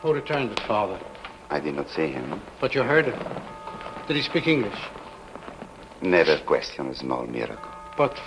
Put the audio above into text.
Who returned it, Father? I did not see him. But you heard it. Did he speak English? Never question a small miracle. But,